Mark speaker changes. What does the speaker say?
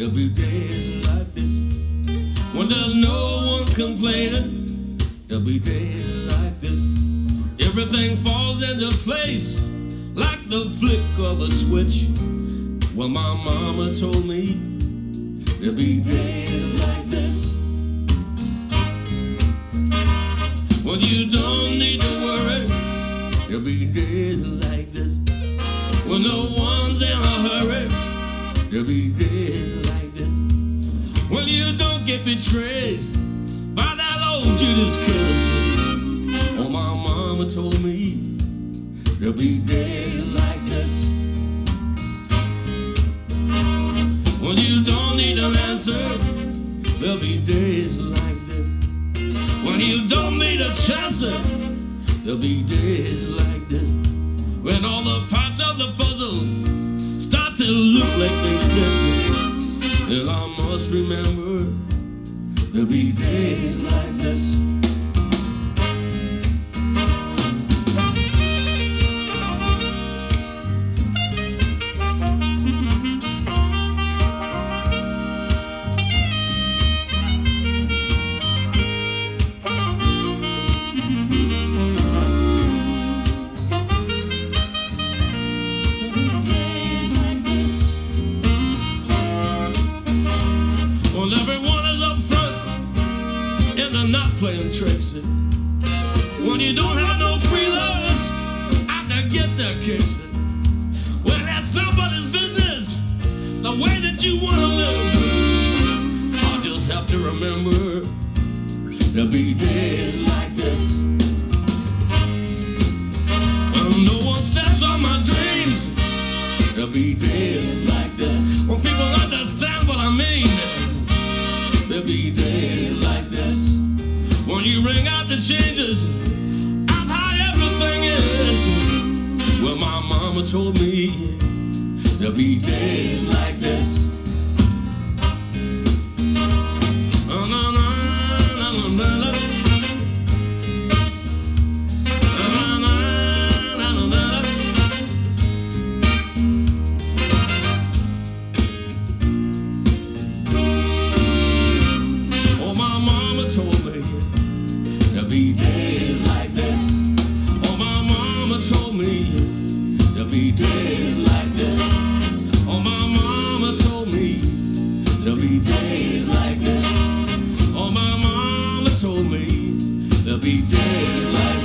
Speaker 1: There'll be days like this when there's no one complaining. There'll be days like this, everything falls into place like the flick of a switch. Well, my mama told me there'll be days like this when you don't need to worry. There'll be days like this when no one's in a hurry. There'll be days like this when you don't get betrayed by that old Judas kiss. Oh, my mama told me there'll be days like this when you don't need an answer. There'll be days like this when you don't need a chance. There'll be days like this when all the parts of the puzzle start to look like they fit. And I must remember there'll be days like this. Not playing tricks, when you don't have no freeloaders out there get their kicks. Well, that's nobody's business the way that you want to live. I'll just have to remember there'll be days like this when no one steps on my dreams. There'll be days like this when people understand what I mean. There'll be days like this when you ring out the changes of how everything is. Well, my mama told me there'll be days like this. Oh, my mama told me there'll be days like this. Oh, my mama told me there'll be days like this. Oh, my mama told me there'll be days like this. Oh, my mama told me there'll be days like this.